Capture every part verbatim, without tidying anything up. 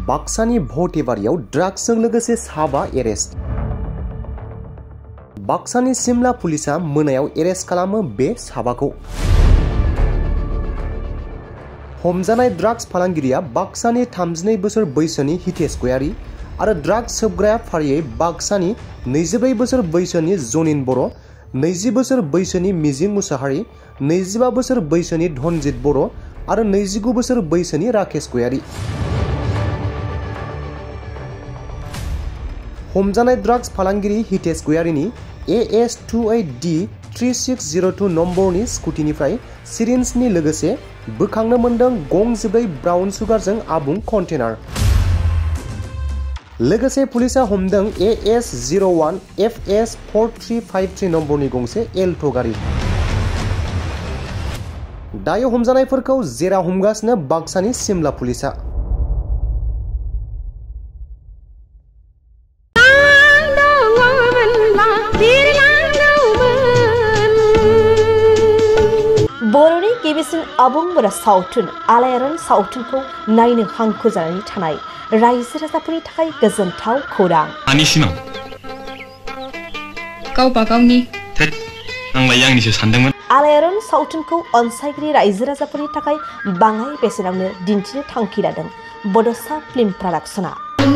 बाक्सानि भटेबारियाव ड्राग्सजों लोगोसे साबा एरेस्ट। बाक्सानि सिमला पुलिसा मोनायाव एरेस्ट खालामो बे साबाखौ। हमजानाय ड्राग्स फालांगिरिया बाक्सानि थामजिनै बोसोर बैसोनि हितेश गयारी आरो ड्राग्स सोबग्राया फारियै बाक्सानि नैजिब्रै बोसोर बैसोनि जनिन बर', नैजि बोसोर बैसोनि मिजिं मुसाहारि, नैजिबा बोसोर बैसोनि धनजित बर' आरो नैजिगु बोसोर बैसोनि राकेश गयारी। हमजानाय ड्राग्स फालांगिरि हितेश गयारीनि A S two eight D three six zero two नम्बरनि स्कुटिनिफ्राय सिरिन्जनि लोगोसे बोखांनो मोन्दों गं जिब्रै ब्राउन सुगारजों आबुं कन्टेनार। लोगोसे पुलिसा हमदों A S zero one F S four three five three नम्बरनि गंसे एल्ट' गारि। दायो हमजानायफोरखौ जेरा हमगासिनो बाक्सानि सिमला पुलिसा। बर'नि गिबिसिन आबुं बर' सावथुन आलायारन सावथुनखौ नायनो हांखुर जानानै थानाय रायजो राजाफोरनि थाखाय गोजोनथाव खौरां। आंनि सिमां गावबा गावनि थेट आंलाय आंनिसो सानदोंमोन। आलायारन सावथुनखौ अनसायगिरि रायजो राजाफोरनि थाखाय बाङाय बेसेनावनो दिन्थिनो थांखि लादों बड'सा फिल्म प्रडाक्शना।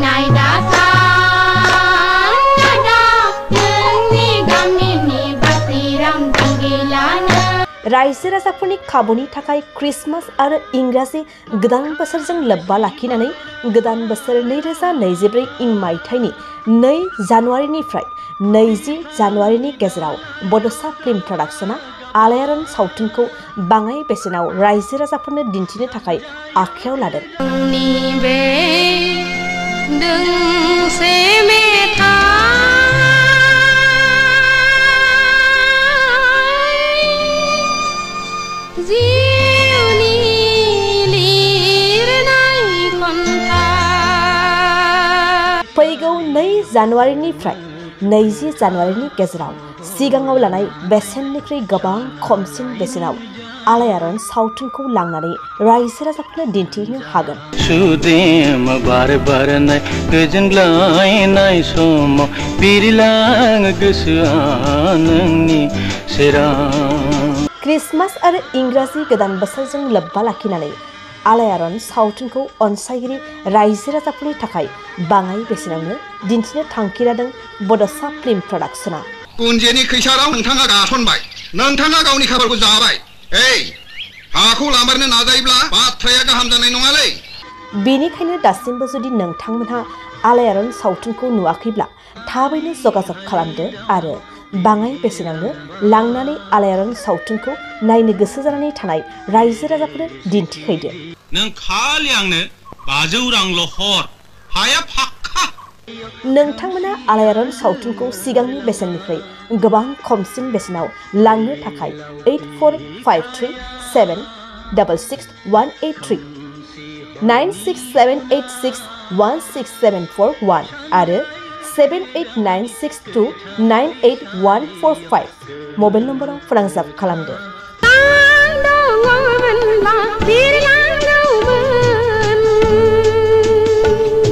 रायजो राजाफोरनि खाबुनि थाखाय क्रिसमास आरो इंराजि गोदान बोसोरजों लोब्बा लाखिनानै गोदान बोसोर नैरोजा नैजिब्रै इं मायथाइनि नै जानुवारिनिफ्राय नैजि जानुवारिनि गेजेराव बड'सा फिल्म प्रडाक्शना आलायारन सावथुनखौ बाङाय बेसेनाव रायजो राजाफोरनो दिन्थिनो थाखाय आखायाव लादों। फैगौ नै जानुवारिनिफ्राय नैजि जानुवारिनि गेजेराव सिगाङाव लानाय बेसेननिख्रुइ गोबां खमसिन बेसेनाव आलायारन सावथुनखौ लांनानै रायजो राजाफोरनो दिन्थिनो हागोन। सुदेम बार बारनाय गोजोनग्लायनाय समाव बिरलाङो गोसोआ नोंनि सेराव। क्रिसमास आरो इंराजि गोदान बोसोरजों लोब्बा लाखिनानै आलायारन सावथुनखौ अनसायगिरि रायजो राजाफोरनि थाखाय बाङाय बेसेनावनो दिन्थिनो थांखि लादों बड'सा फिल्म प्रडाक्शना। कुन्जेनि खैसाराव नोंथाङा गासनबाय, नोंथाङा गावनि खाफालखौ जाबाय। ओइ हाखौ लामारनो नाजायोब्ला बाथ्राया गाहाम जानाय नङालै। बेनिखायनो दासिमबो जुदि नोंथांमोनहा आलायारन सावथुनखौ नुवाखैब्ला थाबैनो जगाजग खालामदो आरो बाङाय बेसेनावनो लांनानै आलायारन सावथुनखौ नायनो गोसो जानानै थानाय रायजो राजाफोरनो दिन्थिहैदो। नों खालि आंनो बाजौ रांल' हर, हाया फाक्का। नोंथांमोना आलायारन सावथुनखौ सिगांनि बेसेननिफ्राय गोबां खमसिन बेसेनाव लांनो थाखाय eight four five three seven double six one eight three nine six seven eight six one six seven four one आरो seven eight nine six two nine eight one four five mobile नम्बराव फोनांजाब खालामदो।